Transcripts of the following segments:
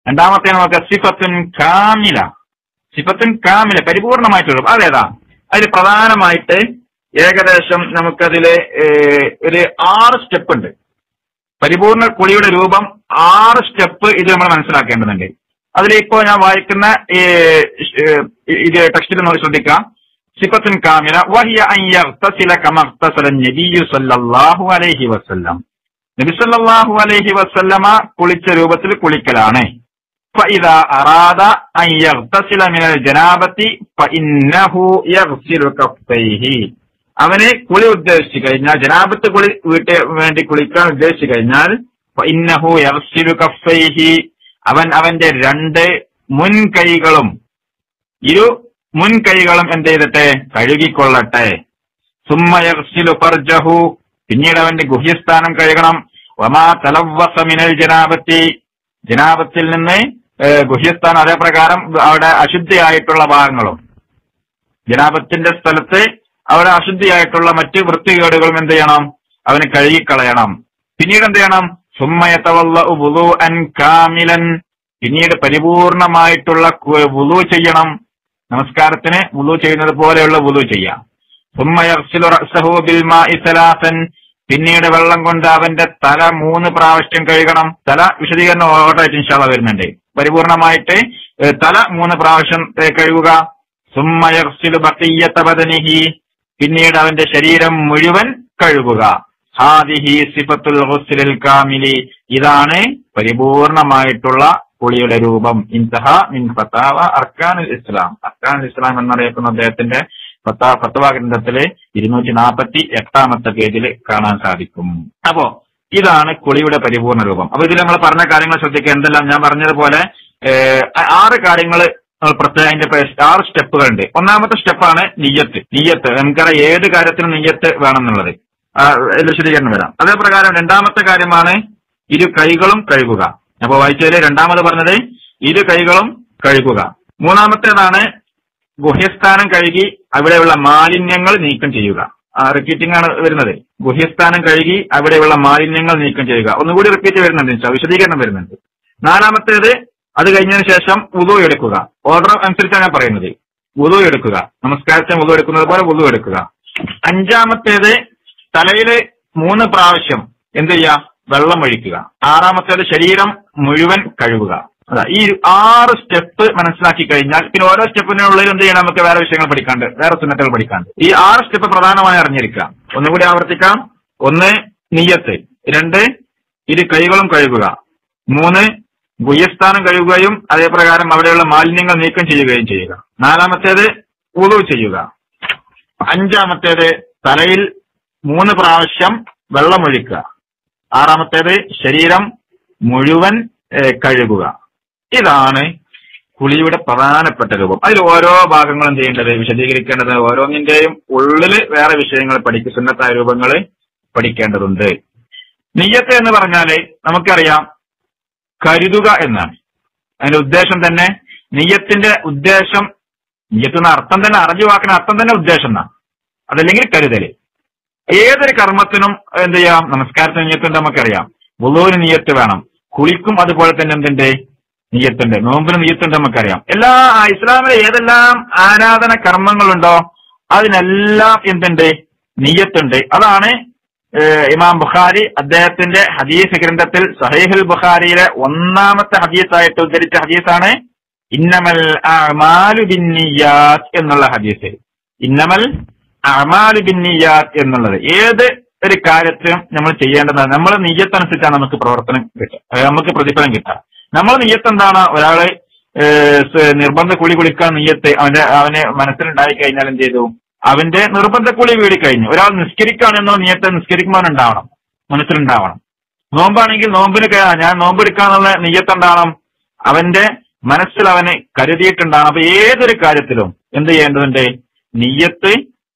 രണ്ടാമത്തെ നമുക്ക് സിഫത്തുൻ കാമില. സിഫത്തുൻ കാമില, പരിപൂർണമായിട്ടുള്ള അതേതാ? അതിൽ പ്രധാനമായിട്ട് ഏകദേശം നമുക്കതില് ഒരു 6 സ്റ്റെപ്പ് ഉണ്ട്. പരിപൂർണ കുളിയുടെ രൂപം 6 സ്റ്റെപ്പ് ഇത് നമ്മൾ മനസ്സിലാക്കേണ്ടതുണ്ട്. അതിലിപ്പോ ഞാൻ വായിക്കുന്ന ഇത് ടെക്സ്റ്റിൽ നമ്മൾ ശ്രദ്ധിക്കാം. സിഫത്തുൻ കാമില വഹിയ അൻ യഗ്തസില കമാ ഇഗ്തസല നബിയ്യു സല്ലല്ലാഹു അലൈഹി വസല്ലം. നബി സല്ലല്ലാഹു അലൈഹി വസല്ലമ കുളിച്ച രൂപത്തിൽ കുളിക്കലാണ്. ഫഇദാ അറാദ അൻ യഗ്തസില മിനൽ ജനാബത്തി ഫഇന്നഹു യഗ്സിലു കഫൈഹി. അവന് കുളി ഉദ്ദേശിച്ചു കഴിഞ്ഞാൽ, ജനാബത്ത് കുളി വേണ്ടി കുളിക്കാൻ ഉദ്ദേശിച്ചു കഴിഞ്ഞാൽ ഫഇന്നഹു യഗ്സിലു കഫൈഹി, അവന്റെ 2 മുൻകൈകളും മുൻകൈകളും എന്ത് ചെയ്തിട്ടെ? കഴുകിക്കൊള്ളട്ടെ. സുമ്മ യഗ്സിലു ഫർജഹു, പിന്നീട് അവന്റെ ഗുഹ്യസ്ഥാനം കഴുകണം. വമാ തലവ്വസ മിനൽ ജനാബത്തി, ജനാബത്തിൽ നിന്ന് ഗുഹ്യസ്ഥാനം, അതേപ്രകാരം അവിടെ അശുദ്ധിയായിട്ടുള്ള ഭാഗങ്ങളും, ജനാബത്തിന്റെ സ്ഥലത്ത് അവിടെ അശുദ്ധിയായിട്ടുള്ള മറ്റ് വൃത്തികേടുകളും എന്ത് ചെയ്യണം? അവന് കഴുകിക്കളയണം. പിന്നീട് എന്ത് ചെയ്യണം? സുമ്മ യതവല്ലഉ വുളൂഅൻ കാമിലൻ, പിന്നീട് പരിപൂർണമായിട്ടുള്ള വുളൂ ചെയ്യണം. നമസ്കാരത്തിന് വുളൂ ചെയ്യുന്നത് പോലെയുള്ള വുളൂ ചെയ്യാം. സുമ്മ യഗ്സിലു റഅസഹു ബിൽ മാഇ സലാസൻ, പിന്നീട് വെള്ളം കൊണ്ട് അവന്റെ തല 3 പ്രാവശ്യം കഴുകണം. തല വിശദീകരണം ഓർഡറായിട്ട് ഇൻഷാ അല്ലാഹ് വരുന്നുണ്ട്. പരിപൂർണമായിട്ട് തല 3 പ്രാവശ്യം കഴുകുക. സുമ്മ യഗ്സിലു ബഖിയ്യത ബദനിഹി, പിന്നീട് അവന്റെ ശരീരം മുഴുവൻ കഴുകുക. ഹാദിഹി സിഫത്തുൽ ഗുസ്ലിൽ കാമിലി, ഇതാണ് പരിപൂർണമായിട്ടുള്ള കുളിയുടെ രൂപം. ഇൻതഹ മിൻ ഫതാവ അർക്കാനുൽ ഇസ്ലാം. അർക്കാനുൽ ഇസ്ലാം എന്നറിയപ്പെടുന്ന അദ്ദേഹത്തിന്റെ ഫത്വ ഗ്രന്ഥത്തില് 248 പേജിൽ കാണാൻ സാധിക്കും. അപ്പോ ഇതാണ് കുളിയുടെ പരിപൂർണ രൂപം. അപ്പൊ ഇതിൽ നമ്മൾ പറഞ്ഞ കാര്യങ്ങൾ ശ്രദ്ധിക്കുക. എന്തെല്ലാം ഞാൻ പറഞ്ഞതുപോലെ 6 കാര്യങ്ങൾ പ്രത്യേകം, അതിന്റെ 6 സ്റ്റെപ്പുകളുണ്ട്. ഒന്നാമത്തെ സ്റ്റെപ്പാണ് നിയ്യത്ത്. നമുക്കറിയാം ഏത് കാര്യത്തിനും നിയ്യത്ത് വേണമെന്നുള്ളത്. വിശദീകരണം വരാം. അതേപ്രകാരം രണ്ടാമത്തെ കാര്യമാണ് 2 കൈകളും കഴുകുക. അപ്പൊ വായിച്ചതില് രണ്ടാമത് പറഞ്ഞത് 2 കൈകളും കഴുകുക. മൂന്നാമത്തേതാണ് ഗുഹ്യസ്ഥാനം കഴുകി അവിടെയുള്ള മാലിന്യങ്ങൾ നീക്കം ചെയ്യുക. റിപ്പീറ്റിംഗ് ആണ് വരുന്നത്. ഗുഹ്യസ്ഥാനം കഴുകി അവിടെയുള്ള മാലിന്യങ്ങൾ നീക്കം ചെയ്യുക. ഒന്നുകൂടി റിപ്പീറ്റ് വരുന്നുണ്ട്, വിശദീകരണം വരുന്നുണ്ട്. നാലാമത്തേത് അത് കഴിഞ്ഞതിന് ശേഷം വുളൂ എടുക്കുക. ഓർഡർ അനുസരിച്ചാണ് ഞാൻ പറയുന്നത്. വുളൂ എടുക്കുക, നമസ്കാരത്തിന് വുളൂ എടുക്കുന്നത് പോലെ വുളൂ എടുക്കുക. അഞ്ചാമത്തേത് തലയില് 3 പ്രാവശ്യം എന്ത് ചെയ്യുക? വെള്ളം ഒഴിക്കുക. ആറാമത്തേത് ശരീരം മുഴുവൻ കഴുകുക. അതാ ഈ 6 സ്റ്റെപ്പ് മനസ്സിലാക്കി കഴിഞ്ഞാൽ പിന്നെ ഓരോ സ്റ്റെപ്പിനുള്ളിൽ എന്ത് ചെയ്യണം? നമുക്ക് വേറെ വിഷയങ്ങൾ പഠിക്കാണ്ട്, വേറെ സുന്നത്തുകൾ പഠിക്കാണ്ട്. ഈ 6 സ്റ്റെപ്പ് പ്രധാനമായി അറിഞ്ഞിരിക്കാം. ഒന്നുകൂടി ആവർത്തിക്കാം. 1 നിയ്യത്ത്, 2 2 കൈകളും കഴുകുക, 3 ഗുഹ്യസ്ഥാനം കഴുകുകയും അതേപ്രകാരം അവിടെയുള്ള മാലിന്യങ്ങൾ നീക്കം ചെയ്യുകയും ചെയ്യുക. 4-മത്തേത് വുളൂ ചെയ്യുക. 5-മത്തേത് തലയിൽ 3 പ്രാവശ്യം വെള്ളമൊഴിക്കുക. 6-മത്തേത് ശരീരം മുഴുവൻ കഴുകുക. ഇതാണ് കുളിയുടെ പ്രധാനപ്പെട്ട രൂപം. അതിൽ ഓരോ ഭാഗങ്ങളും ചെയ്യേണ്ടത്, വിശദീകരിക്കേണ്ടത്, ഓരോന്നിന്റെയും ഉള്ളില് വേറെ വിഷയങ്ങൾ സുന്നത്തായ രൂപങ്ങൾ പഠിക്കേണ്ടതുണ്ട്. നിയ്യത്ത് എന്ന് പറഞ്ഞാല് നമുക്കറിയാം കരുതുക എന്നാണ്. അതിന്റെ ഉദ്ദേശം തന്നെ, നിയ്യത്തിന്റെ ഉദ്ദേശം, നിയ്യത്ത് എന്ന അർത്ഥം തന്നെ, അറബി വാക്കിന് അർത്ഥം തന്നെ ഉദ്ദേശം എന്നാണ്. അതല്ലെങ്കിൽ കരുതല്. ഏതൊരു കർമ്മത്തിനും എന്ത് ചെയ്യാം? നമസ്കാരത്തിന് നിയ്യത്തുണ്ട്, നമുക്കറിയാം. വുളൂവിന് നിയ്യത്ത് വേണം. കുളിക്കും അതുപോലെ തന്നെ എന്തുണ്ട്? നിയ്യത്തുണ്ട്. നോമ്പിന് നിയ്യത്തുണ്ട്, നമുക്കറിയാം. എല്ലാ ഇസ്ലാമിലെ ഏതെല്ലാം ആരാധന കർമ്മങ്ങളുണ്ടോ അതിനെല്ലാം എന്തുണ്ട്? നിയ്യത്തുണ്ട്. അതാണ് ഇമാം ബുഖാരി അദ്ദേഹത്തിന്റെ ഹദീസ് ഗ്രന്ഥത്തിൽ സഹീഹുൽ ബുഖാരിയിലെ 1-മത്തെ ഹദീസായിട്ട് ഉദ്ധരിച്ച ഹദീസാണ് ഇന്നമൽ അഅ്മാലു ബിന്നിയ്യാത്ത് എന്നുള്ള ഹദീസ്. ഇന്നമൽ അഅ്മാലു ബിന്നിയ്യാത്ത് എന്നുള്ളത് ഏത് ഒരു കാര്യത്തിനും നമ്മൾ ചെയ്യേണ്ടതാണ്. നമ്മൾ നിയ്യത്തനുസരിച്ചാണ് നമുക്ക് പ്രവർത്തനം കിട്ടുക, നമുക്ക് പ്രതിഫലം കിട്ടുക. നമ്മൾ നിയ്യത്ത് എന്താണ്? ഒരാള് നിർബന്ധ കുളിക്കാൻ നിയ്യത്ത് അവന് മനസ്സിലുണ്ടായി കഴിഞ്ഞാൽ എന്ത് ചെയ്തു? അവന്റെ നിർബന്ധ കുളി വീടി കഴിഞ്ഞു. ഒരാൾ നിസ്കരിക്കുകയാണെന്നോ നിയ്യത്ത് നിസ്കരിക്കുമ്പോൾ ഉണ്ടാവണം, മനസ്സിലുണ്ടാവണം. നോമ്പാണെങ്കിൽ നോമ്പിന് ഞാൻ നോമ്പെടുക്കാന്നുള്ള നിയ്യത്തുണ്ടാവണം, അവന്റെ മനസ്സിൽ അവന് കരുതിയിട്ടുണ്ടാവണം. അപ്പൊ ഏതൊരു കാര്യത്തിലും എന്ത് ചെയ്യേണ്ടതുണ്ട്? നിയ്യത്ത്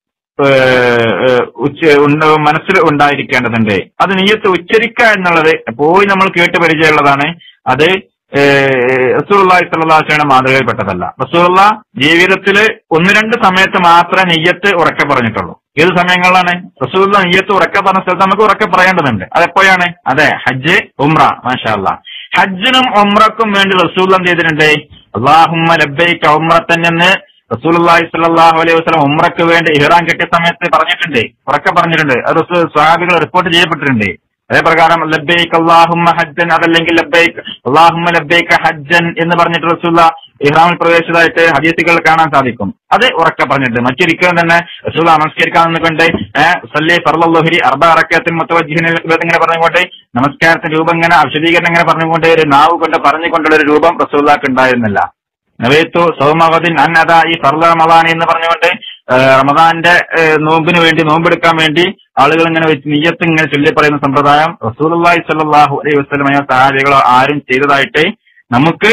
മനസ്സിൽ ഉണ്ടായിരിക്കേണ്ടതുണ്ട്. അത് നിയ്യത്ത് ഉച്ചരിക്കുക എന്നുള്ളത് എപ്പോഴും നമ്മൾ കേട്ട് പരിചയമുള്ളതാണ്. അത് റസൂലുള്ളാഹി സ്വല്ലല്ലാഹു അലൈഹി വസല്ലം മാതൃകയിൽപ്പെട്ടതല്ല. റസൂലുള്ളാഹി ജീവിതത്തില് 1-2 സമയത്ത് മാത്രമേ നിയ്യത്ത് ഉറക്കെ പറഞ്ഞിട്ടുള്ളൂ. ഏത് സമയങ്ങളിലാണ് റസൂലുള്ളാഹി നിയ്യത്ത് ഉറക്കെ പറഞ്ഞ സ്ഥലത്ത് നമുക്ക് ഉറക്കെ പറയേണ്ടതുണ്ട്. അതെപ്പോഴാണ്? അതെ, ഹജ്ജ്, ഉംറ. മാഷാ അല്ലാഹ്. ഹജ്ജിനും ഉംറക്കും വേണ്ടി റസൂൽ എന്ത് ചെയ്തിട്ടുണ്ട്? അല്ലാഹുമ്മ ലബ്ബൈക ഉംറത്തൻ എന്ന് റസൂലുള്ളാഹി സ്വല്ലല്ലാഹു അലൈഹി വസല്ലം ഉംറക്ക് വേണ്ടി ഇഹ്റാം കെട്ടിയ സമയത്ത് പറഞ്ഞിട്ടുണ്ട്, ഉറക്കെ പറഞ്ഞിട്ടുണ്ട്. അത് റസൂൽ സ്വഹാബികൾ റിപ്പോർട്ട് ചെയ്യപ്പെട്ടിട്ടുണ്ട്. അതേ പ്രകാരം ലബ്ബൈക അല്ലാഹുമ്മ ഹജ്ജൻ, അതല്ലെങ്കിൽ ലബ്ബൈക അല്ലാഹുമ്മ ലബ്ബൈക ഹജ്ജൻ എന്ന് പറഞ്ഞിട്ട് റസൂലുള്ള ഇഹ്റാമിൽ പ്രവേശിച്ചതായിട്ട് ഹദീസുകൾ കാണാൻ സാധിക്കും. അത് ഉറക്കെ പറഞ്ഞിട്ട് മറ്റൊരിക്കലും തന്നെ റസൂലുള്ള നമസ്കരിക്കാൻ നിന്നുകൊണ്ട് സല്ലി ഫർളൽ ളുഹ്രി അർബഅ റകഅത്തിൻ മുതവജ്ജിഹിൻ ഇങ്ങനെ പറഞ്ഞുകൊണ്ട് നമസ്കാരത്തിന്റെ രൂപം ഇങ്ങനെ വിശദീകരണം ഇങ്ങനെ പറഞ്ഞുകൊണ്ട് ഒരു നാവ് കൊണ്ട് പറഞ്ഞുകൊണ്ടുള്ള ഒരു രൂപം റസൂലുള്ളാഹിക്ക് ഉണ്ടായിരുന്നില്ല. നവൈതു സൗമഗദിൻ അൻ അദാഇ ഫർള റമദാൻ എന്ന് പറഞ്ഞുകൊണ്ട് റമദാന്റെ നോമ്പിന് വേണ്ടി നോമ്പെടുക്കാൻ വേണ്ടി ആളുകൾ ഇങ്ങനെ വെച്ച് നിയ്യത്ത് ഇങ്ങനെ ചൊല്ലി പറയുന്ന സമ്പ്രദായം റസൂലുള്ളാഹി സ്വല്ലല്ലാഹു അലൈഹി വസല്ലമയോ സഹാബികളോ ആരും ചെയ്തതായിട്ട് നമുക്ക്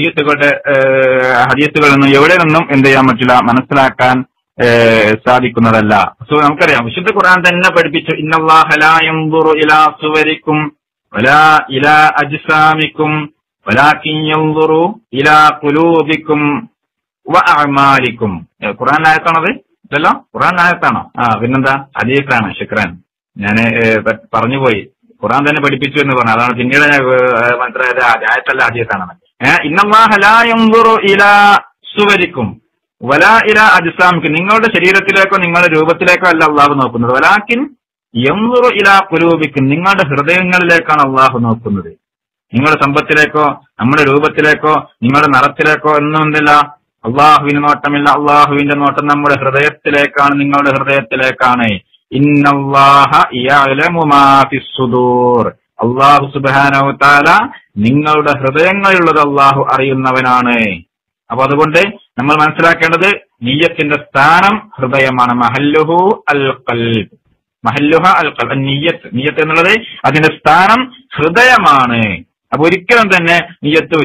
ഹദീസുകളിൽ നിന്നും എവിടെ നിന്നും എന്ത് ചെയ്യാൻ പറ്റില്ല, മനസ്സിലാക്കാൻ സാധിക്കുന്നതല്ല. നമുക്കറിയാം, വിശുദ്ധ ഖുർആൻ തന്നെ പഠിപ്പിച്ചു, ഇന്നല്ലാഹ ലാ യൻദുറു ഇലാ സുവരിക്കും വലാ ഇലാ അജ്സാമിക്കും വലാകിൻ യൻദുറു ഇലാ ഖുലൂബിക്കും വഅഅമാലിക്കും. ഖുർആൻ ആയത്താണത്? ഇതല്ലോ ഖുർആൻ ആയത്താണോ? പിന്നെന്താ, ഹദീസാണ്. ശുക്രാൻ, ഞാൻ പറഞ്ഞുപോയി. ഖുർആൻ തന്നെ പഠിപ്പിച്ചു എന്ന് പറഞ്ഞു, അതാണ് പിന്നീട് മനസ്സിലായത് ആയത്തല്ല ഹദീസാണെന്ന്. ഇന്നല്ലാഹ ലാ യൻദുറു ഇലാ സുവരിക്കും വലാ ഇലാ അജ്സാമിക്കും. നിങ്ങളുടെ ശരീരത്തിലേക്കോ നിങ്ങളുടെ രൂപത്തിലേക്കോ അല്ല അള്ളാഹു നോക്കുന്നത്. വലാകിൻ യൻദുറു ഇലാ ഖുലൂബിക്കും, നിങ്ങളുടെ ഹൃദയങ്ങളിലേക്കാണ് അള്ളാഹു നോക്കുന്നത്. നിങ്ങളുടെ സമ്പത്തിലേക്കോ നമ്മുടെ രൂപത്തിലേക്കോ നിങ്ങളുടെ നിറത്തിലേക്കോ എന്നൊന്നില്ല. അള്ളാഹുവിന് നോട്ടമില്ല. അള്ളാഹുവിന്റെ നോട്ടം നമ്മുടെ ഹൃദയത്തിലേക്കാണ്, നിങ്ങളുടെ ഹൃദയത്തിലേക്കാണ്. ഇന്നല്ലാഹ യഅലമു മാ ഫിസ് സുദൂർ. അള്ളാഹു സുബ്ഹാനഹു വ തആല നിങ്ങളുടെ ഹൃദയങ്ങളിലുള്ളത് അള്ളാഹു അറിയുന്നവനാണ്. അപ്പൊ അതുകൊണ്ട് നമ്മൾ മനസ്സിലാക്കേണ്ടത് നിയ്യത്തിന്റെ സ്ഥാനം ഹൃദയമാണ്. മഹല്ലുഹു അൽ ഖൽബ്, മഹല്ലുഹ അൽ ഖൽബ്. നിയ്യത്ത് എന്നുള്ളത് അതിന്റെ സ്ഥാനം ഹൃദയമാണ്. അപ്പൊ ഒരിക്കലും തന്നെ നിയ്യത്ത്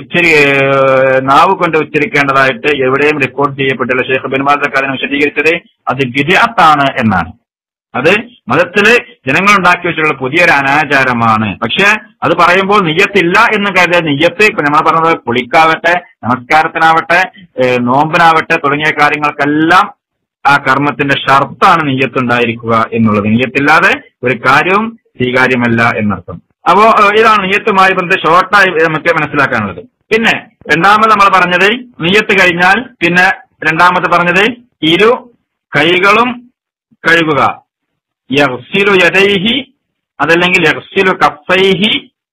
നാവ് കൊണ്ട് ഉച്ചരിക്കേണ്ടതായിട്ട് എവിടെയും റിപ്പോർട്ട് ചെയ്യപ്പെട്ടില്ല. ഷെയ്ഖ് ബിൻ ബാസ് അതിനെ വിശദീകരിച്ചത് അത് ബിദ്അത്താണ് എന്നാണ്. അത് മതത്തില് ജനങ്ങൾ ഉണ്ടാക്കി വെച്ചിട്ടുള്ള പുതിയൊരു അനാചാരമാണ്. പക്ഷെ അത് പറയുമ്പോൾ നിയ്യത്തില്ല എന്ന് കരുതിയ നിയ്യത്ത് ഇപ്പൊ നമ്മൾ പറഞ്ഞത് കുളിക്കാവട്ടെ, നമസ്കാരത്തിനാവട്ടെ, നോമ്പിനാവട്ടെ തുടങ്ങിയ കാര്യങ്ങൾക്കെല്ലാം ആ കർമ്മത്തിന്റെ ഷർത്താണ് നിയ്യത്ത് ഉണ്ടായിരിക്കുക എന്നുള്ളത്. നിയ്യത്തില്ലാതെ ഒരു കാര്യവും സ്വീകാര്യമല്ല എന്നർത്ഥം. അപ്പോ ഇതാണ് നിയ്യത്തുമായി ബന്ധപ്പെട്ട് ഷോർട്ടായി നമുക്ക് മനസ്സിലാക്കാനുള്ളത്. പിന്നെ രണ്ടാമത് നമ്മൾ പറഞ്ഞത് നിയ്യത്ത് കഴിഞ്ഞാൽ പിന്നെ രണ്ടാമത് പറഞ്ഞത് ഇരു കൈകളും കഴുകുക. യഗ്സിലു യദൈഹി, അതല്ലെങ്കിൽ യഗ്സിലു കഫൈഹി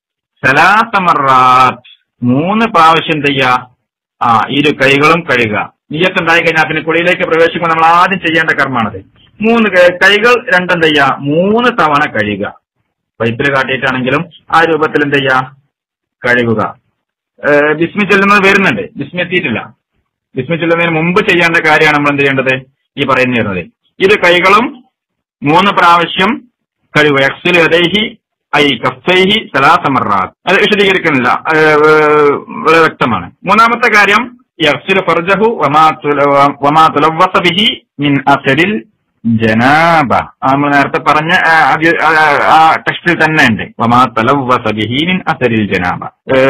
സലാസ മർറാത്ത്, 3 പ്രാവശ്യം ചെയ്യാ ഇരു കൈകളും കഴുകുക. നിയ്യത്ത് ഉണ്ടായി കഴിഞ്ഞാൽ പിന്നെ കുളിയിലേക്ക് പ്രവേശിക്കുമ്പോൾ നമ്മൾ ആദ്യം ചെയ്യേണ്ട കർമ്മമാണത്. 3 കൈകൾ രണ്ടും ചെയ്യാ 3 തവണ കഴുകുക. പൈപ്പിൽ കാട്ടിയിട്ടാണെങ്കിലും ആ രൂപത്തിൽ എന്ത് ചെയ്യാ, കഴുകുക. ബിസ്മി ചൊല്ലുന്നത് വരുന്നുണ്ട്, ബിസ്മി എത്തിയിട്ടില്ല. ബിസ്മി ചൊല്ലുന്നതിന് മുമ്പ് ചെയ്യേണ്ട കാര്യമാണ് നമ്മൾ എന്ത് ചെയ്യേണ്ടത്, ഈ പറഞ്ഞു തരുന്നത്. ഇരു കൈകളും 3 പ്രാവശ്യം കഴുകുക. യഗ്സിലു യദൈഹി ഐ കഫൈഹി സലാസ മർറാത്ത്. അത് വിശദീകരിക്കുന്നില്ല, വളരെ വ്യക്തമാണ്. മൂന്നാമത്തെ കാര്യം യഗ്സിലു ഫർജഹു വമാ തുലവ്വസ ബിഹി മിൻ അസരിൽ ജനാബ. നമ്മൾ നേരത്തെ പറഞ്ഞ ആ ടെക്സ്റ്റിൽ തന്നെ ഉണ്ട്, വമാ തലവ്വസ ബിഹി മിൻ അസരിൽ ജനാബ.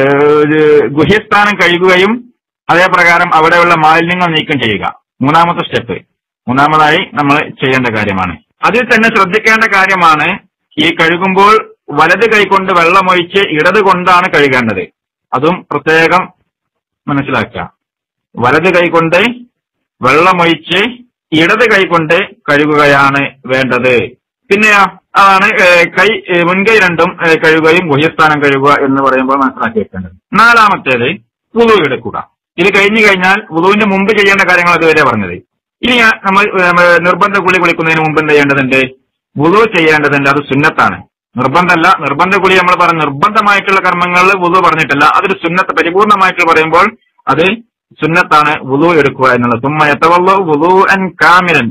ഗുഹ്യസ്ഥാനം കഴുകുകയും അതേപ്രകാരം അവിടെയുള്ള മാലിന്യങ്ങൾ നീക്കം ചെയ്യുക. മൂന്നാമത്തെ സ്റ്റെപ്പ്, മൂന്നാമതായി നമ്മൾ ചെയ്യേണ്ട കാര്യമാണ്. അതിൽ തന്നെ ശ്രദ്ധിക്കേണ്ട കാര്യമാണ്, ഈ കഴുകുമ്പോൾ വലത് കൈകൊണ്ട് വെള്ളമൊഴിച്ച് ഇടത് കൊണ്ടാണ് കഴുകേണ്ടത്. അതും പ്രത്യേകം മനസ്സിലാക്കുക. വലത് കൈകൊണ്ട് വെള്ളമൊഴിച്ച് ഇടത് കൈകൊണ്ട് കഴുകുകയാണ് വേണ്ടത്. പിന്നെ അതാണ് മുൻകൈ രണ്ടും കഴുകുകയും ഗുഹ്യസ്ഥാനം കഴുകുക എന്ന് പറയുമ്പോൾ മനസ്സിലാക്കി വെക്കേണ്ടത്. നാലാമത്തേത് വുളു എടുക്കുക. ഇത് കഴിഞ്ഞു കഴിഞ്ഞാൽ വുളുവിന്റെ മുമ്പ് ചെയ്യേണ്ട കാര്യങ്ങൾ അതുവരെ പറഞ്ഞത്. ഇനി നമ്മൾ നിർബന്ധ കുളി കുളിക്കുന്നതിന് മുമ്പ് എന്ത് ചെയ്യേണ്ടതുണ്ട്, വുളു ചെയ്യേണ്ടതുണ്ട്. അത് സുന്നത്താണ്, നിർബന്ധമല്ല. നിർബന്ധ കുളി നമ്മൾ പറഞ്ഞ നിർബന്ധമായിട്ടുള്ള കർമ്മങ്ങളിൽ വുളു പറഞ്ഞിട്ടില്ല. അതൊരു സുന്നത്ത്, പരിപൂർണമായിട്ട് പറയുമ്പോൾ അത് സുന്നത്താണ് വുളു എടുക്കുക എന്നുള്ളത്. സുമ്മ യതവല്ലഉ വുളുഅൻ കാമിലൻ.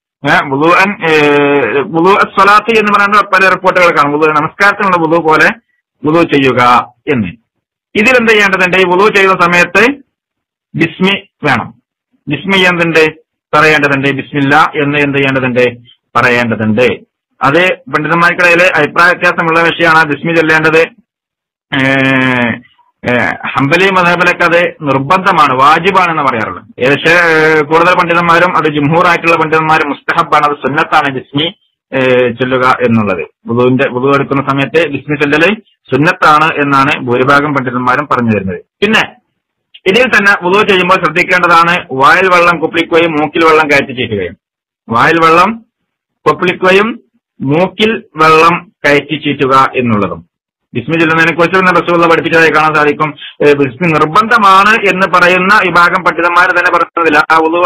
വുളു അസ്സലാത്തി എന്ന് പറയുന്ന പല റിപ്പോർട്ടുകൾ കാണും. വുളു നമസ്കാരത്തിനുള്ള വുളു പോലെ വുളു ചെയ്യുക എന്ന്. ഇതിലെന്ത് ചെയ്യേണ്ടതുണ്ട്, ഈ വുളു ചെയ്യുന്ന സമയത്ത് ബിസ്മി വേണം. ബിസ്മി എന്തുണ്ട് പറയേണ്ടതുണ്ട്, ബിസ്മില്ല എന്ന് എന്ത് ചെയ്യേണ്ടതുണ്ട് പറയേണ്ടതുണ്ട്. അത് പണ്ഡിതന്മാർക്കിടയിൽ അഭിപ്രായ വ്യത്യാസമുള്ള വിഷയമാണ്. ബിസ്മി ചൊല്ലേണ്ടത് ഹംബലി മദ്ഹബിലൊക്കെ അത് നിർബന്ധമാണ്, വാജിബാണെന്ന് പറയാറുള്ളത്. ഏകദേശം കൂടുതൽ പണ്ഡിതന്മാരും അത് ജുംഹൂർ ആയിട്ടുള്ള പണ്ഡിതന്മാരും മുസ്തഹബാണ്, അത് സുന്നത്താണ് ബിസ്മി ചൊല്ലുക എന്നുള്ളത്. വുളു എടുക്കുന്ന സമയത്ത് ബിസ്മി ചൊല്ലല് സുന്നത്താണ് എന്നാണ് ഭൂരിഭാഗം പണ്ഡിതന്മാരും പറഞ്ഞു തരുന്നത്. പിന്നെ ഇതിൽ തന്നെ വുളു ചെയ്യുമ്പോൾ ശ്രദ്ധിക്കേണ്ടതാണ് വായിൽ വെള്ളം കൊപ്പിളിക്കുകയും മൂക്കിൽ വെള്ളം കയറ്റി ചീറ്റുകയും. വായിൽ വെള്ളം കൊപ്പിളിക്കുകയും മൂക്കിൽ വെള്ളം കയറ്റി ചീറ്റുക എന്നുള്ളതും. ബിസ്മി ചൊല്ലുന്നതിനെ കുറിച്ച് റസൂലുള്ളാഹി പഠിപ്പിച്ചതായി കാണാൻ സാധിക്കും. ബിസ്മി നിർബന്ധമാണ് എന്ന് പറയുന്ന വിഭാഗം പണ്ഡിതന്മാർ തന്നെ പറഞ്ഞതില്ല.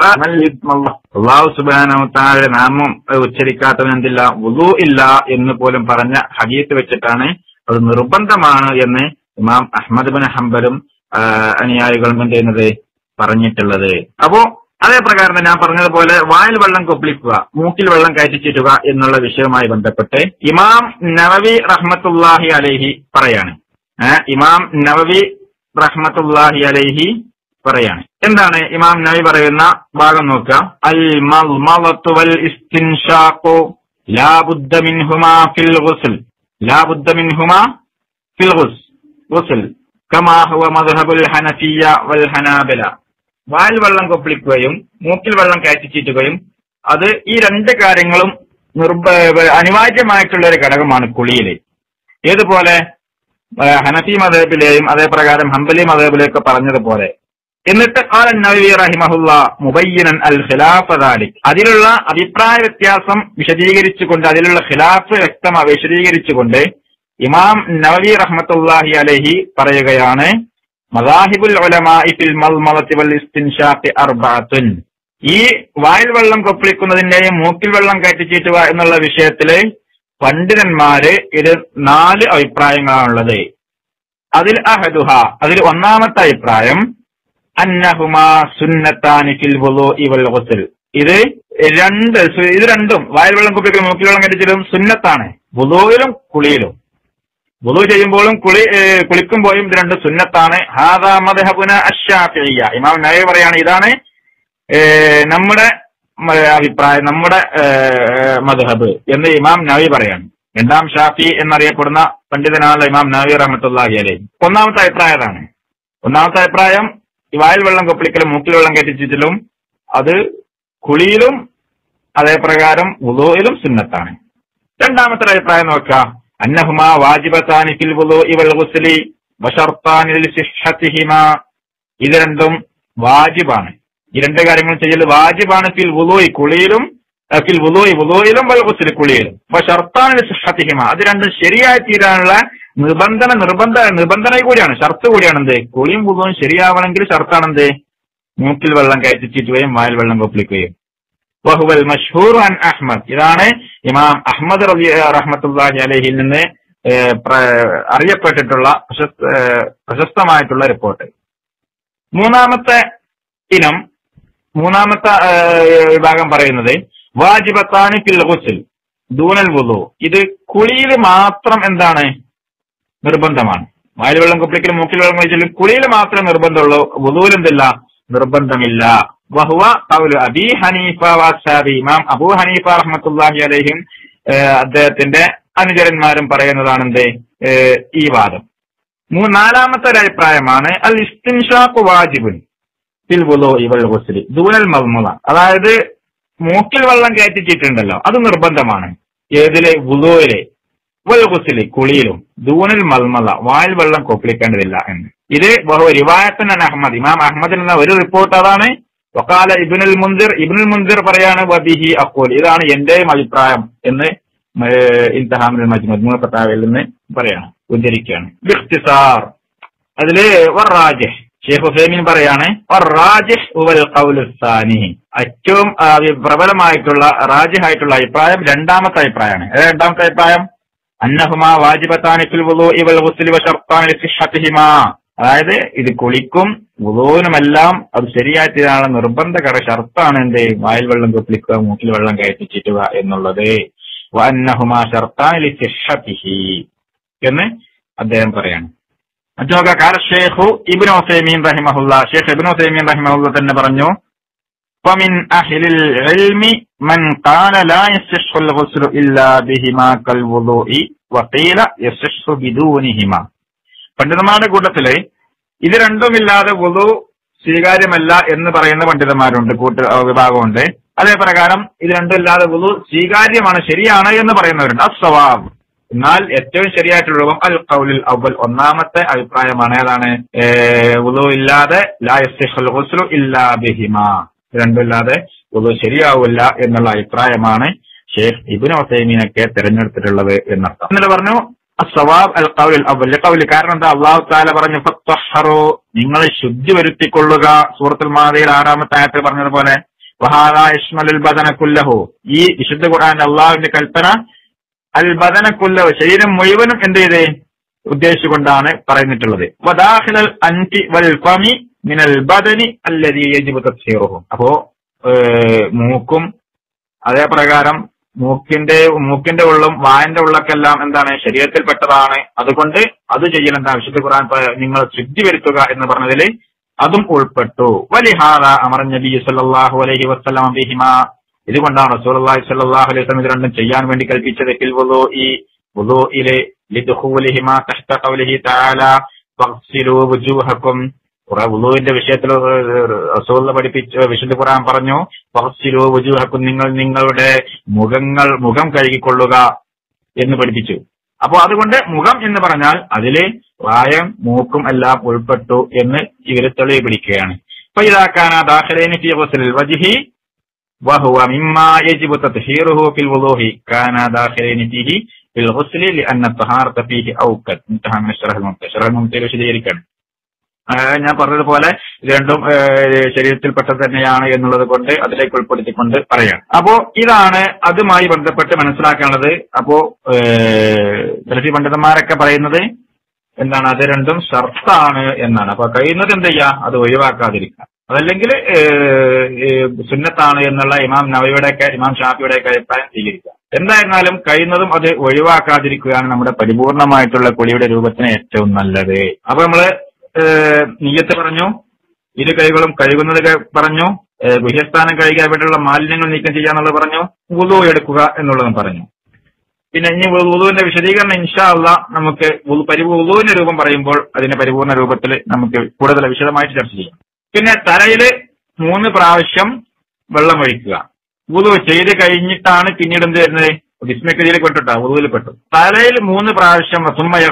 അല്ലാഹു സുബ്ഹാനഹു വ തആല നാമം ഉച്ചരിക്കാത്തവൻ എന്തില്ല, വുളു ഇല്ല എന്ന് പോലും പറഞ്ഞ ഹദീസ് വെച്ചിട്ടാണ് അത് നിർബന്ധമാണ് എന്ന് ഇമാം അഹ്മദ് ബിൻ ഹംബലും അനുയായികളും എന്ത് ചെയ്യുന്നത് പറഞ്ഞിട്ടുള്ളത്. അപ്പോ അതേ പ്രകാരം ഞാൻ പറഞ്ഞതുപോലെ വായിൽ വെള്ളം കൊപ്പിളിക്കുക, മൂക്കിൽ വെള്ളം കയറ്റിച്ചിട്ടുക എന്നുള്ള വിഷയവുമായി ബന്ധപ്പെട്ട് ഇമാം നവവി റഹ്മത്തുള്ളാഹി അലൈഹി പറയാണ്. ഇമാം നവവി റഹ്മത്തുള്ളാഹി അലൈഹി പറയാണ്. എന്താണ് ഇമാം നവവി പറയുന്ന ഭാഗം നോക്കുക. അൽ മൽമളതു വൽ ഇസ്തിൻഷാഖു ലാ ബുദ്ദ മിൻഹുമാ ഫിൽ ഗുസ്ൽ, ലാ ബുദ്ദ മിൻഹുമാ ഫിൽ ഗുസ്ൽ കമാ ഹുവ മദ്ഹബുൽ ഹനഫിയ്യ വൽ ഹനാബില. വായിൽ വെള്ളം കൊപ്പിളിക്കുകയും മൂക്കിൽ വെള്ളം കയറ്റിച്ചീറ്റുകയും അത് ഈ രണ്ട് കാര്യങ്ങളും അനിവാര്യമായിട്ടുള്ള ഒരു ഘടകമാണ് കുളിയില്. ഏതുപോലെ ഹനഫി മദ്ഹബിലെയും അതേപ്രകാരം ഹംബലി മദ്ഹബിലെയൊക്കെ പറഞ്ഞതുപോലെ. എന്നിട്ട് ഖാല നവവി റഹിമഹുല്ലാ മുബയ്യിനൻ അൽ ഖിലാഫ ദാലിക്, അതിലുള്ള അഭിപ്രായ വ്യത്യാസം വിശദീകരിച്ചുകൊണ്ട്, അതിലുള്ള ഖിലാഫ് വിശദീകരിച്ചുകൊണ്ട് ഇമാം നവവി റഹ്മത്തുള്ളാഹി അലൈഹി പറയുകയാണ്, മദാഹിബുൽ ഉലമാഇ ഫിൽ മൽമളതി വൽ ഇസ്തിൻഷാഖി അർബഅത്തുൻ. ഈ വായിൽ വെള്ളം കൊപ്പിളിക്കുന്നതിന്റെയും മൂക്കിൽ വെള്ളം കയറ്റിച്ചീറ്റുക എന്നുള്ള വിഷയത്തില് പണ്ഡിതന്മാര് ഇത് 4 അഭിപ്രായങ്ങളാണുള്ളത്. അതിൽ അഹദുഹ, അതിൽ ഒന്നാമത്തെ അഭിപ്രായം അന്നഹുമാ സുന്നത്താനി ഫിൽ വുളൂഇ വൽ ഗുസ്ൽ. ഇത് രണ്ടും വായിൽ വെള്ളം കൊപ്പിളിക്കലും മൂക്കിൽ വെള്ളം കയറ്റിച്ചീറ്റലും സുന്നത്താണ്, വുളൂയിലും കുളിയിലും. വുളു ചെയ്യുമ്പോഴും കുളിക്കുമ്പോഴും ഇത് രണ്ട് സുന്നത്താണ്. ഹാദാ മദ്ഹബുന അശ്ശാഫിഇയ്യ. ഇമാം നവവി പറയാണ് ഇതാണ് നമ്മുടെ അഭിപ്രായം, നമ്മുടെ മദ്ഹബ് എന്ന് ഇമാം നവവി പറയാണ്. രണ്ടാം ഷാഫി എന്നറിയപ്പെടുന്ന പണ്ഡിതനാണ് ഇമാം നവവി റഹ്മത്തുള്ളാഹി അലൈഹി. ഒന്നാമത്തെ അഭിപ്രായം അതാണ്. ഒന്നാമത്തെ അഭിപ്രായം ഈ വായിൽ വെള്ളം കൊപ്പിളിക്കലും മൂക്കിൽ വെള്ളം കയറ്റിച്ചിട്ടിലും അത് കുളിയിലും അതേപ്രകാരം വുളൂയിലും സുന്നത്താണ്. രണ്ടാമത്തെ അഭിപ്രായം നോക്കുക. അന്നഹുമാ വാജിബത്താനി ഫിൽ വുളൂഇ വൽ ഗുസ്ലി വശർത്താനി ലിസിഹ്ഹതിഹിമാ. ഇത് രണ്ടും വാജിബാണ്, ഈ രണ്ട് കാര്യങ്ങൾ ചെയ്യൽ വാജിബാണ്. ഫിൽ വുളൂഇ കുളിയിലും, ഫിൽ വുളൂഇ വുളൂയിലും വൽ ഗുസ്ലി കുളിയിലും. വശർത്താനി ലിസിഹ്ഹതിഹിമാ, അത് രണ്ടും ശരിയായി തീരാനുള്ള നിബന്ധന കൂടിയാണ്, ഷർത്ത് കൂടിയാണ്. എന്ത്, കുളിയും വുളൂയും ശരിയാവണമെങ്കിൽ ഷർത്താണെന്ത്, മൂക്കിൽ വെള്ളം കയറ്റിച്ചീറ്റുകയും വായിൽ വെള്ളം കൊപ്പിളിക്കുകയും. വഹുവൽ മഷ്ഹൂർ അൻ അഹ്മദ്, ഇതാണ് ഇമാം അഹ്മദ് റഹ്മത്തുള്ളാഹി അലൈഹിൽ നിന്ന് അറിയപ്പെട്ടിട്ടുള്ള പ്രശസ്തമായിട്ടുള്ള റിപ്പോർട്ട്. മൂന്നാമത്തെ വിഭാഗം പറയുന്നത് വാജിബത്താനി ഫിൽ ഗുസ്ൽ ദൂനൽ വുളു. ഇത് കുളിയിൽ മാത്രം എന്താണ് നിർബന്ധമാണ്. വായിൽ വെള്ളം കൊപ്പിളിക്കലും മൂക്കിൽ വെള്ളം കഴിച്ചാലും കുളിയിൽ മാത്രമേ നിർബന്ധമുള്ളൂ, വുളുവിൽ എന്തില്ല, നിർബന്ധമില്ല. വഹുവ ഖൗലു അബീ ഹനീഫ വഅസ്ഹാബി. ഇമാം അബൂ ഹനീഫ റഹ്മത്തുള്ളാഹി അലൈഹിം അദ്ദേഹത്തിന്റെ അനുചരന്മാരും പറയുന്നതാണ് എന്ത്, ഈ വാദം. നാലാമത്തെ ഒരു അഭിപ്രായമാണ് അൽ ഇസ്തിൻഷാഖു വാജിബുൻ ഫിൽ വുളൂഇ വൽ ഗുസ്ലി ദൂനൽ മൽമള. അതായത് മൂക്കിൽ വെള്ളം കയറ്റിച്ചിട്ടുണ്ടല്ലോ, അത് നിർബന്ധമാണ്. ഏതിലെ, വുളൂയിലെ, വൽ ഗുസ്ലി കുളിയിലും, ദൂനൽ മൽമള വായിൽ വെള്ളം കൊപ്പിളിക്കേണ്ടതില്ല എന്ന്. ഇത് റിവായത്തുൻ അൻ അഹ്മദ്, ഇമാം അഹ്മദിൽ നിന്ന് ഒരു റിപ്പോർട്ട് അതാണ്. വഖാല ഇബ്നുൽ മുൻദിർ പറയാണ് വബിഹി അഖൂൽ, ഇതാണ് എന്റെയും അഭിപ്രായം എന്ന് ഇൻതഹാമുൽ മജ്മൂഅ് ഫതാവയിൽ നിന്ന് പറയാണ്, ഉദ്ധരിക്കുകയാണ്. ബിഖ്തിസാർ അതില് വറാജിഹ്, ഷെയ്ഖ് ഉസൈമീൻ പറയാണ് വറാജിഹ് വൽ ഖൗലു സാനി, ഏറ്റവും പ്രബലമായിട്ടുള്ള റാജിഹായിട്ടുള്ള അഭിപ്രായം രണ്ടാമത്തെ അഭിപ്രായമാണ്. രണ്ടാമത്തെ അഭിപ്രായം അന്നഹുമാ വാജിബത്താനി ഫിൽ വുളൂഇ വൽ ഗുസ്ലി വശർത്താനി ലിസിഹ്ഹതിഹിമാ. അതായത് ഇത് കുളിക്കും വുളൂവിനുമെല്ലാം അത് ശരിയായി തീരാനുള്ള നിർബന്ധകര ഷർത്താണ് എന്ത്, വായിൽ വെള്ളം കൊപ്പിളിക്കുക മൂക്കിൽ വെള്ളം കയറ്റിച്ചിട്ടുക എന്നുള്ളത്. വഅന്നഹുമാ ശർത്താനി ലിസിഹ്ഹതിഹി എന്ന് അദ്ദേഹം പറയാണ്. മറ്റൊക്കെ കാല ഷെയ്ഖ് ഇബ്നു ഉസൈമീൻ റഹിമഹുല്ലാ, ഷെയ്ഖ് ഇബ്നു ഉസൈമീൻ റഹിമഹുല്ലാ തന്നെ പറഞ്ഞു فمن أهل العلم من قال لا يصح الغسل إلا بهما كالوضوء وقيل يصح بدونهما. പണ്ഡിതന്മാരുടെ കൂട്ടത്തില് ഇത് രണ്ടുമില്ലാതെ വുളു സ്വീകാര്യമല്ല എന്ന് പറയുന്ന പണ്ഡിതന്മാരുണ്ട്, വിഭാഗമുണ്ട്. അതേ പ്രകാരം ഇത് രണ്ടുമില്ലാതെ വുളു സ്വീകാര്യമാണ്, ശരിയാണ് എന്ന് പറയുന്നവരുണ്ട്. അസ്സവാബ്, എന്നാൽ ഏറ്റവും ശരിയായിട്ടുള്ള രൂപം അൽ ഖൗലുൽ അവ്വൽ, ഒന്നാമത്തെ അഭിപ്രായമാണ്. ഏതാണ്? വുളു ഇല്ലാതെ ലാ യസ്ഹിഹുൽ ഗുസ്ലു ഇല്ലാ ബിഹിമാ, രണ്ടുമില്ലാതെ വുളു ശരിയാവില്ല എന്നുള്ള അഭിപ്രായമാണ് ഷെയ്ഖ് ഇബ്നു ഉസൈമീനൊക്കെ തിരഞ്ഞെടുത്തിട്ടുള്ളത് എന്നർത്ഥം. എന്നിട്ട് പറഞ്ഞു അസ്സവാബ് അൽ ഖൗലുൽ അവ്വൽ ലിഖൗലി, കാരണം എന്താ? അല്ലാഹു തആല പറഞ്ഞു ഫത്തഹറു, നിങ്ങൾ ശുദ്ധി വരുത്തിക്കൊള്ളുക. സൂറത്തുൽ മാഇദയിൽ 6-ാമത്തെ ആയത്തിൽ പറഞ്ഞതുപോലെ വഹാദാ യശ്മലുൽ ബദന കുല്ലഹു, ഈ വിശുദ്ധ ഖുർആനിലെ അല്ലാഹുവിന്റെ കൽപ്പന അൽ ബദന കുല്ലഹു, ശരീരം മുഴുവനും എന്ത് ചെയ്തേ ഉദ്ദേശിച്ചുകൊണ്ടാണ് പറയുന്നിട്ടുള്ളത്. വദാഖിലൽ അൻഫി വൽ ഫമി മിനൽ ബദനി അല്ലദീ യജിബു തത്ഹീറുഹു, അപ്പോ മൂക്കും അതേ പ്രകാരം മൂക്കിന്റെ ഉള്ളും വായന്റെ ഉള്ളക്കെല്ലാം എന്താണ്? ശരീരത്തിൽപ്പെട്ടതാണ്. അതുകൊണ്ട് അത് ചെയ്യലെന്താ? വിശുദ്ധ ഖുർആൻ നിങ്ങൾ ശുദ്ധി വരുത്തുക എന്ന് പറഞ്ഞതിൽ അതും ഉൾപ്പെട്ടു. വലിഹാദ അമറ നബി സല്ലല്ലാഹു അലൈഹി വസല്ലം ബിഹിമാ, ഇതുകൊണ്ടാണ് റസൂലുള്ളാഹി സ്വല്ലല്ലാഹു അലൈഹി വസല്ലം ഇത് രണ്ടും ചെയ്യാൻ വേണ്ടി കൽപ്പിച്ചത്. ഫിൽ വുളൂഇലെ ലിദുഖൂലിഹിമാ തഹ്ത ഖൗലിഹി തആല ഫഗ്സിലൂ വുജൂഹക്കും, വുളൂഇന്റെ വിഷയത്തിൽ റസൂലുള്ളാഹി പഠിപ്പിച്ച വിശുദ്ധ ഖുർആൻ പറഞ്ഞു ഫഗ്സിലൂ വുജൂഹക്കും, നിങ്ങൾ നിങ്ങളുടെ മുഖം കഴുകിക്കൊള്ളുക എന്ന് പഠിപ്പിച്ചു. അപ്പോ അതുകൊണ്ട് മുഖം എന്ന് പറഞ്ഞാൽ അതില് വായും മൂക്കും എല്ലാം ഉൾപ്പെട്ടു എന്ന് ഇവര് തെളിവ് പിടിക്കുകയാണ്. ഫഇദാ കാന ദാഖിലൈനി ഫീ ഗുസ്ലിൽ വജ്ഹി വഹുവ മിമ്മാ യജിബു തത്ഹീറുഹു ഫിൽ വുളൂഹി കാന ദാഖിലൈനി ഫീഹി ഫിൽ ഗുസ്ലി ലിഅന്ന തഹാറത ഫീഹി ഔഖത്. ഇൻതഹാ മിന ശറഹ് മുംതയിൽ വിശദീകരിക്കണം. ഞാൻ പറഞ്ഞതുപോലെ ഇത് രണ്ടും ശരീരത്തിൽപ്പെട്ടത് തന്നെയാണ് എന്നുള്ളത് കൊണ്ട് അതിലേക്ക് ഉൾപ്പെടുത്തിക്കൊണ്ട് പറയാം. അപ്പോ ഇതാണ് അതുമായി ബന്ധപ്പെട്ട് മനസ്സിലാക്കാനുള്ളത്. അപ്പോ ദർശി പണ്ഡിതന്മാരൊക്കെ പറയുന്നത് എന്താണ്? അത് രണ്ടും ഷർത്താണ് എന്നാണ്. അപ്പൊ കഴിയുന്നത് എന്ത് ചെയ്യുക? അത് ഒഴിവാക്കാതിരിക്കുക. അതല്ലെങ്കിൽ സുന്നത്താണ് എന്നുള്ള ഇമാം നവവിയുടെയൊക്കെ ഇമാം ഷാഫിയുടെയൊക്കെ അഭിപ്രായം സ്വീകരിക്കുക. എന്തായിരുന്നാലും കഴിയുന്നതും അത് ഒഴിവാക്കാതിരിക്കുകയാണ് നമ്മുടെ പരിപൂർണമായിട്ടുള്ള കുളിയുടെ രൂപത്തിന് ഏറ്റവും നല്ലത്. അപ്പൊ നമ്മള് നിയ്യത്ത് പറഞ്ഞു, ഇരു കൈകളും കഴുകുന്നത് പറഞ്ഞു, ഗുഹ്യസ്ഥാനം കഴുകിയായിട്ടുള്ള മാലിന്യങ്ങൾ നീക്കം ചെയ്യാന്നുള്ളത് പറഞ്ഞു, വുളു എടുക്കുക എന്നുള്ളതും പറഞ്ഞു. പിന്നെ ഇനി വുളുവിന്റെ വിശദീകരണം ഇൻഷാ അല്ലാഹ് നമുക്ക് വുളുവിന്റെ രൂപം പറയുമ്പോൾ അതിന്റെ പരിപൂർണ രൂപത്തിൽ നമുക്ക് കൂടുതൽ വിശദമായിട്ട് ചർച്ച ചെയ്യാം. പിന്നെ തലയില് 3 പ്രാവശ്യം വെള്ളം ഒഴിക്കുക. വുളു ചെയ്ത് കഴിഞ്ഞിട്ടാണ് പിന്നീട് എന്ത് വരുന്നത്? ബിസ്മിക്കതിയിൽ പെട്ടിട്ടാ വുളുവിൽ പെട്ടു. തലയിൽ 3 പ്രാവശ്യം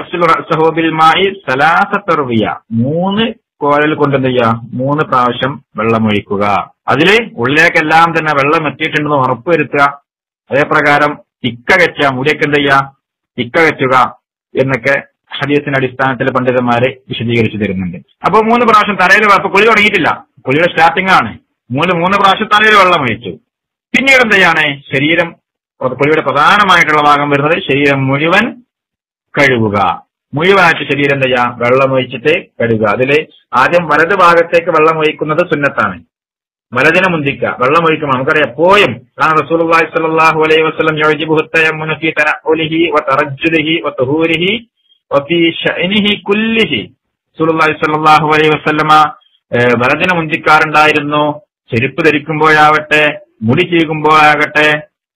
3 കോരൽ കൊണ്ട് എന്ത് ചെയ്യുക? 3 പ്രാവശ്യം വെള്ളം ഒഴിക്കുക. അതില് ഉള്ളിലേക്കെല്ലാം തന്നെ വെള്ളം എത്തിയിട്ടുണ്ടെന്ന് ഉറപ്പുവരുത്തുക. അതേപ്രകാരം തിക്ക കെച്ച മുടിയൊക്കെ എന്ത് ചെയ്യുക? തിക്ക കെച്ചുക എന്നൊക്കെ ഹദീസിന്റെ അടിസ്ഥാനത്തിൽ പണ്ഡിതന്മാരെ വിശദീകരിച്ചു തരുന്നുണ്ട്. അപ്പൊ 3 പ്രാവശ്യം തലയിൽ, അപ്പൊ കുളി തുടങ്ങിയിട്ടില്ല, കുളിയുടെ സ്റ്റാർട്ടിംഗ് ആണ്. 3 പ്രാവശ്യം തലയിൽ വെള്ളം ഒഴിച്ചു. പിന്നീട് എന്ത് ചെയ്യാണ്? ശരീരം, കുളിയുടെ പ്രധാനമായിട്ടുള്ള ഭാഗം വരുന്നത് ശരീരം മുഴുവൻ കഴുകുക. മുഴുവനായിട്ട് ശരീരം എന്ത് ചെയ്യുക? വെള്ളം ഒഴിച്ചിട്ട് കഴുകുക. അതില് ആദ്യം വലത് ഭാഗത്തേക്ക് വെള്ളം ഒഴിക്കുന്നത് സുന്നത്താണ്. വലതിനെ മുന്തിക്കുക. വെള്ളം ഒഴിക്കുമ്പോൾ നമുക്കറിയാം എപ്പോഴും റസൂലുള്ളാഹി സ്വല്ലല്ലാഹു അലൈഹി വസല്ലം യഅജിബുഹു തയമ്മുനു ഫീ തനഉലിഹി വതറജ്ജുലിഹി വതുഹൂരിഹി വഫീ ശഅനിഹി കുല്ലിഹി. റസൂലുള്ളാഹി സ്വല്ലല്ലാഹു അലൈഹി വസല്ലമ വലതിനെ മുന്തിക്കാറുണ്ടായിരുന്നു. ചെരുപ്പ് ധരിക്കുമ്പോഴാവട്ടെ, മുടി ചീകുമ്പോഴാകട്ടെ,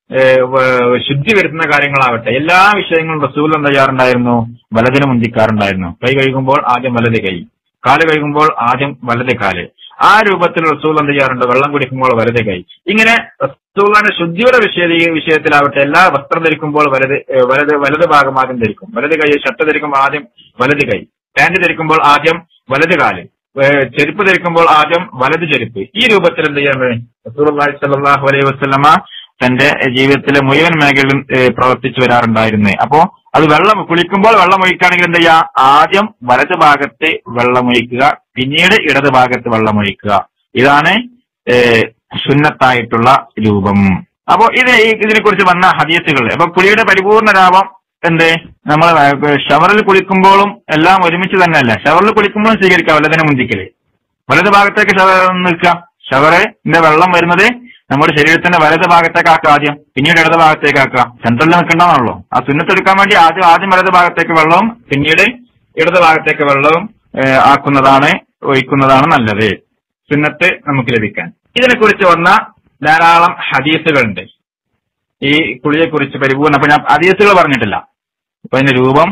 ശുദ്ധി വരുത്തുന്ന കാര്യങ്ങളാവട്ടെ, എല്ലാ വിഷയങ്ങളും റസൂൽ എന്ത് ചെയ്യാറുണ്ടായിരുന്നു? വലതിനെ മുന്തിക്കാറുണ്ടായിരുന്നു. കൈ കഴുകുമ്പോൾ ആദ്യം വലത് കൈ, കാല് കഴുകുമ്പോൾ ആദ്യം വലത് കാല്. ആ രൂപത്തിൽ റസൂൽ എന്ത് ചെയ്യാറുണ്ട്? വെള്ളം കുടിക്കുമ്പോൾ വലത് കൈ. ഇങ്ങനെ റസൂലിന്റെ ശുദ്ധിയുടെ വിഷയത്തിലാവട്ടെ, എല്ലാ വസ്ത്രം ധരിക്കുമ്പോൾ വലത് ഭാഗം ആദ്യം ധരിക്കും. വലത് കൈ. ഷർട്ട് ധരിക്കുമ്പോൾ ആദ്യം വലത് കൈ. പാന്റ് ധരിക്കുമ്പോൾ ആദ്യം വലത് കാല്. ചെരുപ്പ് ധരിക്കുമ്പോൾ ആദ്യം വലത് ചെരുപ്പ്. ഈ രൂപത്തിൽ എന്ത് ചെയ്യുന്നത്? റസൂലുള്ളാഹി സ്വല്ലല്ലാഹു അലൈഹി വസല്ലമ തന്റെ ജീവിതത്തിലെ മുഴുവൻ മേഖലയിലും പ്രവർത്തിച്ചു വരാറുണ്ടായിരുന്നു. അപ്പോ അത് കുളിക്കുമ്പോൾ വെള്ളം ഒഴിക്കുകയാണെങ്കിൽ എന്ത് ചെയ്യുക? ആദ്യം വലത് ഭാഗത്ത് വെള്ളം ഒഴിക്കുക, പിന്നീട് ഇടത് ഭാഗത്ത് വെള്ളം ഒഴിക്കുക. ഇതാണ് സുന്നത്തായിട്ടുള്ള രൂപം. അപ്പോ ഇതിനെ കുറിച്ച് വന്ന ഹദീസുകൾ. അപ്പൊ കുളിയുടെ പരിപൂർണ രാമം എന്ത്? നമ്മൾ ഷവറിൽ കുളിക്കുമ്പോഴും എല്ലാം ഒരുമിച്ച് തന്നെയല്ല. ഷവറിൽ കുളിക്കുമ്പോഴും സ്വീകരിക്കാം വലതിനെ മുന്തിക്കല്. വലത് ഭാഗത്തേക്ക് നിൽക്കുക. ഷവറിന്റെ വെള്ളം വരുന്നത് നമ്മുടെ ശരീരത്തിന്റെ വലത് ഭാഗത്തേക്കാക്കുക ആദ്യം, പിന്നീട് ഇടത് ഭാഗത്തേക്കാക്കുക. സെൻട്രലിൽ നിൽക്കണ്ടെന്നാണല്ലോ. ആ സുന്നത്തെടുക്കാൻ വേണ്ടി ആദ്യം വലത് ഭാഗത്തേക്ക് വെള്ളവും പിന്നീട് ഇടത് ഭാഗത്തേക്ക് വെള്ളവും ഒഴിക്കുന്നതാണ് നല്ലത്, സുന്നത്ത് നമുക്ക് ലഭിക്കാൻ. ഇതിനെക്കുറിച്ച് വന്ന ധാരാളം ഹദീസുകളുണ്ട് ഈ കുളിയെക്കുറിച്ച് പരിപൂർണ്ണ. അപ്പൊ ഞാൻ ഹദീസുകൾ പറഞ്ഞിട്ടില്ല. അപ്പൊ അതിന്റെ രൂപം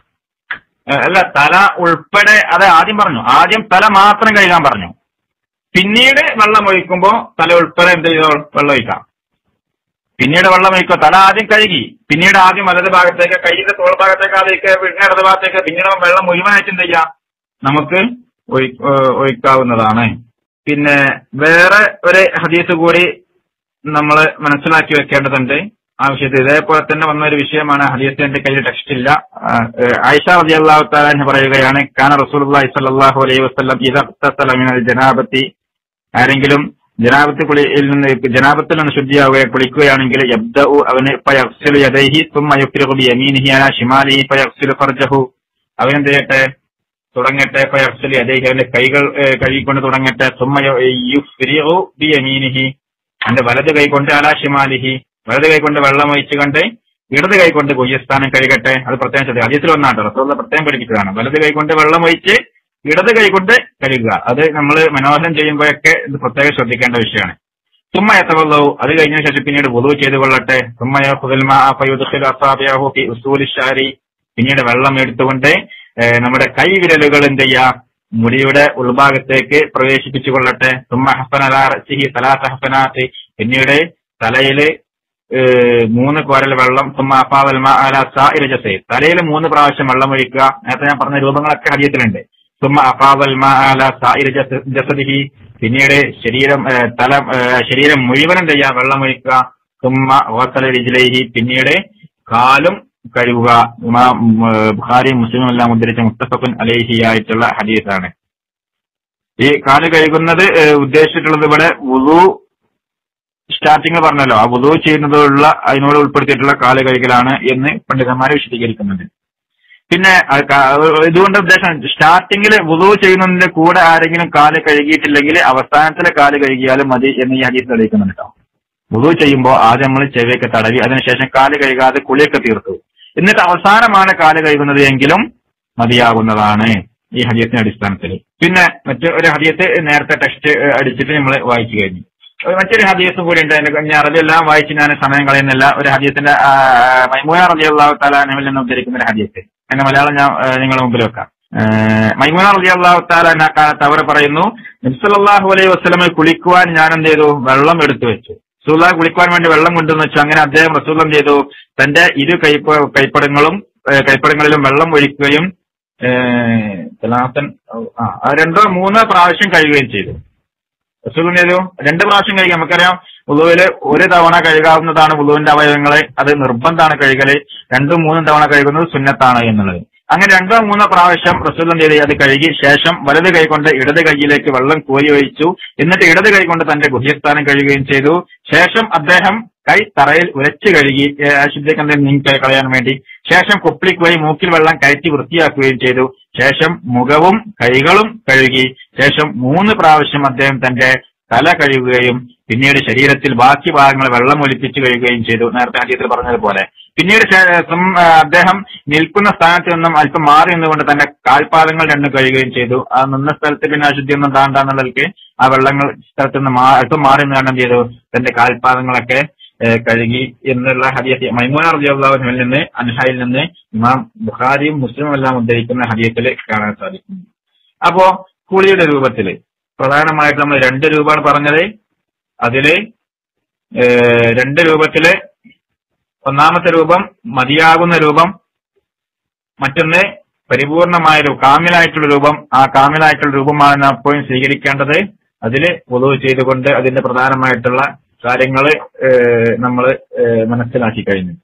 അല്ല, തല ഉൾപ്പെടെ അത് ആദ്യം പറഞ്ഞു. ആദ്യം തല മാത്രം കഴുകാൻ പറഞ്ഞു. പിന്നീട് വെള്ളം ഒഴിക്കുമ്പോ തല ഉൾപ്പെടെ എന്ത് ചെയ്തോ വെള്ളം ഒഴിക്കാം. പിന്നീട് വെള്ളം ഒഴിക്കുക. തല ആദ്യം കഴുകി, പിന്നീട് ആദ്യം വലത് ഭാഗത്തേക്ക്, കൈയുടെ തോൾ ഭാഗത്തേക്ക് ആദ്യമൊക്കെ, പിന്നെ ഇടത് ഭാഗത്തേക്ക്, പിന്നീട് വെള്ളം മുഴുവനായിട്ട് എന്ത് ചെയ്യാം, നമുക്ക് ഒഴിക്കാവുന്നതാണ്. പിന്നെ വേറെ ഒരു ഹദീസ് കൂടി നമ്മൾ മനസ്സിലാക്കി വെക്കേണ്ടതുണ്ട് ആ വിഷയത്തിൽ. ഇതേപോലെ തന്നെ വന്ന ഒരു വിഷയമാണ്. ഹദീസ് എന്റെ കയ്യിൽ ടെക്സ്റ്റ് ഇല്ല. ആയിഷ റളിയല്ലാഹു തആല അൻഹ പറയുകയാണ്, കാന റസൂലുള്ളാഹി സ്വല്ലല്ലാഹു അലൈഹി വസല്ലം ഇദാ ഇഗ്തസല മിനൽ ജനാബത്തി, ആരെങ്കിലും ജനാബത്തിൽ നിന്ന് ശുദ്ധിയാവുകയോ കുളിക്കുകയാണെങ്കിൽ യബ്ദഉ, അവന് ഫയഗ്സിലു യദൈഹി സുമ്മ യുഫ്രിഗു ബിയമീനിഹി അലാ ശിമാലിഹി ഫയഗ്സിലു ഫർജഹു, അവനെന്ത് ചെയ്യട്ടെ, തുടങ്ങട്ടെ, ഫയഗ്സിലു യദൈഹി, അവന്റെ കൈകൾ കഴുകിക്കൊണ്ട് തുടങ്ങട്ടെ, സുമ്മ യുഫ്രിഗു ബിയമീനിഹി, അവന്റെ വലത് കൈകൊണ്ട് അലാ ശിമാലിഹി, വലത് കൈകൊണ്ട് വെള്ളം ഒഴിച്ചു കണ്ട് ഇടത് കൈകൊണ്ട് ഗുഹ്യസ്ഥാനം കഴുകട്ടെ. അത് പ്രത്യേകം ശ്രദ്ധിക്കുക. ഹദീസിൽ ഒന്നാട്ടോ, റസൂലുള്ളാഹി പ്രത്യേകം പഠിപ്പിച്ചതാണ്. വലത് കൈകൊണ്ട് വെള്ളം ഒഴിച്ച് ഇടത് കൈകൊണ്ട് കഴുകുക. അത് നമ്മൾ മനോഹരം ചെയ്യുമ്പോഴൊക്കെ ഇത് പ്രത്യേകം ശ്രദ്ധിക്കേണ്ട വിഷയമാണ്. സുമ്മ യതവല്ലഉ, അത് കഴിഞ്ഞ ശേഷം പിന്നീട് വുളൂ ചെയ്ത് കൊള്ളട്ടെ. സുമ്മ യഖുദുൽ മാഅ ഫയുദ്ഖിലു അസാബിഅഹു ഫി ഉസൂലി ശഅരി, പിന്നീട് വെള്ളം എടുത്തുകൊണ്ട് നമ്മുടെ കൈവിരലുകൾ എന്ത് ചെയ്യാ, മുടിയുടെ ഉൾഭാഗത്തേക്ക് പ്രവേശിപ്പിച്ചു കൊള്ളട്ടെ. സുമ്മ ഹഫന അലാ റഅസിഹി സലാസ ഹഫനാത്ത്, പിന്നീട് തലയില് 3 കോരൽ വെള്ളം. സുമ്മ അഫാദൽ മാഅ അലാ സാഇരി ജസദിഹി, തലയിൽ 3 പ്രാവശ്യം വെള്ളം ഒഴിക്കുക. നേരത്തെ ഞാൻ പറഞ്ഞ രൂപങ്ങളൊക്കെ ഹദീസിലുണ്ട്. സുമ്മ അഫാദൽ മാഅ അലാ സാഇരി ജസദിഹി, പിന്നീട് ശരീരം മുഴുവൻ എന്ത് ചെയ്യുക, വെള്ളം ഒഴിക്കുക. സുമ്മ ഗസല റിജ്ലൈഹി, പിന്നീട് കാലും കഴുകുക. ബുഖാരി മുസ്ലിമും എല്ലാം ഉദ്ധരിച്ച മുത്തഫഖുൻ അലൈഹി ആയിട്ടുള്ള ഹദീസാണ്. ഈ കാല് കഴുകുന്നത് ഉദ്ദേശിച്ചിട്ടുള്ളത് ഇവിടെ വുളു സ്റ്റാർട്ടിങ് പറഞ്ഞല്ലോ, ആ വുളു ചെയ്യുന്നതുള്ള അതിനോട് ഉൾപ്പെടുത്തിയിട്ടുള്ള കാല് കഴുകലാണ് എന്ന് പണ്ഡിതന്മാരെ വിശദീകരിക്കുന്നുണ്ട്. പിന്നെ ഇതുകൊണ്ട് ഉദ്ദേശം സ്റ്റാർട്ടിങ്ങിൽ വുളു ചെയ്യുന്നതിന്റെ കൂടെ ആരെങ്കിലും കാല് കഴുകിയിട്ടില്ലെങ്കിൽ അവസാനത്തിലെ കാല് കഴുകിയാലും മതി എന്ന് ഈ ഹദീസ് തെളിയിക്കുന്നുണ്ട് കേട്ടോ. വുളു ചെയ്യുമ്പോൾ ആദ്യം നമ്മൾ ചെവിയൊക്കെ തടവി, അതിനുശേഷം കാല് കഴുകാതെ കുളിയൊക്കെ തീർത്തു, എന്നിട്ട് അവസാനമാണ് കാല് കഴുകുന്നത് എങ്കിലും മതിയാകുന്നതാണ് ഈ ഹദീസിന്റെ അടിസ്ഥാനത്തിൽ. പിന്നെ മറ്റൊരു ഹദീസ് നേരത്തെ ടെക്സ്റ്റ് അടിച്ചിട്ട് നമ്മൾ വായിച്ചു കഴിഞ്ഞു. മറ്റൊരു ഹദീസ് കൂടി ഉണ്ട്. ഞാൻ അതെല്ലാം വായിച്ച് ഞാൻ സമയം കളയുന്നില്ല. ഒരു ഹദീസിന്റെ മൈമൂന റളിയല്ലാഹു തആല അൻഹയിൽ നിന്ന് ഉദ്ധരിക്കുന്ന ഒരു ഹദീസ്, എന്റെ മലയാളം ഞാൻ നിങ്ങളുടെ മുമ്പിൽ വെക്കാം. മൈമൂന റളിയല്ലാഹു തആല അൻഹ കാലത്ത് അവർ പറയുന്നു, നബി സല്ലല്ലാഹു അലൈഹി വസല്ലം കുളിക്കുവാൻ ഞാൻ എന്ത് ചെയ്തു, വെള്ളം എടുത്തു വെച്ചു. റസൂലുള്ളാഹി കുളിക്കുവാൻ വേണ്ടി വെള്ളം കൊണ്ടുവന്ന് വെച്ചു. അങ്ങനെ അദ്ദേഹം റസൂലുള്ളാഹി എന്ത് ചെയ്തു, തന്റെ ഇരു കൈപ്പടങ്ങളിലും വെള്ളം ഒഴിക്കുകയും 2-3 പ്രാവശ്യം കഴുകുകയും ചെയ്തു. റസൂലുള്ളാഹി ചെയ്തു 2 പ്രാവശ്യം കഴുകി. നമുക്കറിയാം വുളുവില് 1 തവണ കഴുകാവുന്നതാണ് വുളുവിന്റെ അവയവങ്ങളെ, അത് നിർബന്ധമാണ് കഴുകല്. 2-3 തവണ കഴുകുന്നത് സുന്നത്താണ് എന്നുള്ളത്. അങ്ങനെ 2-3 പ്രാവശ്യം റസൂലുള്ളാഹി ചെയ്ത് അത് കഴുകി. ശേഷം വലത് കൈകൊണ്ട് ഇടത് കൈയിലേക്ക് വെള്ളം കോരി ഒഴിച്ചു. എന്നിട്ട് ഇടത് കൈകൊണ്ട് തന്റെ ഗുഹ്യസ്ഥാനം കഴുകുകയും ചെയ്തു. ശേഷം അദ്ദേഹം കൈ തറയിൽ ഉരച്ച് കഴുകി, അശുദ്ധിക്ക് നീക്കി കളയാൻ വേണ്ടി. ശേഷം കുപ്പിളിക്കുകയും മൂക്കിൽ വെള്ളം കയറ്റി വൃത്തിയാക്കുകയും ചെയ്തു. ശേഷം മുഖവും കൈകളും കഴുകി. ശേഷം 3 പ്രാവശ്യം അദ്ദേഹം തന്റെ തല കഴുകുകയും പിന്നീട് ശരീരത്തിൽ ബാക്കി ഭാഗങ്ങൾ വെള്ളം ഒലിപ്പിച്ച് കഴുകുകയും ചെയ്തു, നേരത്തെ ഹദീസിൽ പറഞ്ഞതുപോലെ. പിന്നീട് അദ്ദേഹം നിൽക്കുന്ന സ്ഥാനത്ത് നിന്നും അല്പം മാറി നിന്നുകൊണ്ട് തന്റെ കാൽപാദങ്ങൾ 2 കഴുകുകയും ചെയ്തു. ആ നിന്ന സ്ഥലത്ത് പിന്നെ അശുദ്ധിയൊന്നും താണ്ടാന്നുള്ളതിലേക്ക് ആ വെള്ളങ്ങൾ സ്ഥലത്ത് നിന്ന് അല്പം മാറി നിന്ന് എന്ത് ചെയ്തു, തന്റെ കാൽപാദങ്ങളൊക്കെ കഴുകി എന്നുള്ള ഹദീസ് മൈമൂന റളിയല്ലാഹു അൻഹയിൽ നിന്ന് ഇമാം ബുഖാരിയും മുസ്ലിമും എല്ലാം ഉദ്ധരിക്കുന്ന ഹദീസിൽ കാണാൻ സാധിക്കും. അപ്പോ കുളിയുടെ രൂപത്തില് പ്രധാനമായിട്ട് നമ്മൾ 2 രൂപമാണ് പറഞ്ഞത്. അതില് 2 രൂപത്തില് ഒന്നാമത്തെ രൂപം മതിയാകുന്ന രൂപം, മറ്റൊന്ന് പരിപൂർണമായ കാമിലായിട്ടുള്ള രൂപം. ആ കാമിലായിട്ടുള്ള രൂപമാണ് അപ്പോഴും സ്വീകരിക്കേണ്ടത്. അതില് വുളൂ ചെയ്തുകൊണ്ട് അതിന്റെ പ്രധാനമായിട്ടുള്ള കാര്യങ്ങൾ നമ്മൾ മനസ്സിലാക്കി കഴിഞ്ഞു.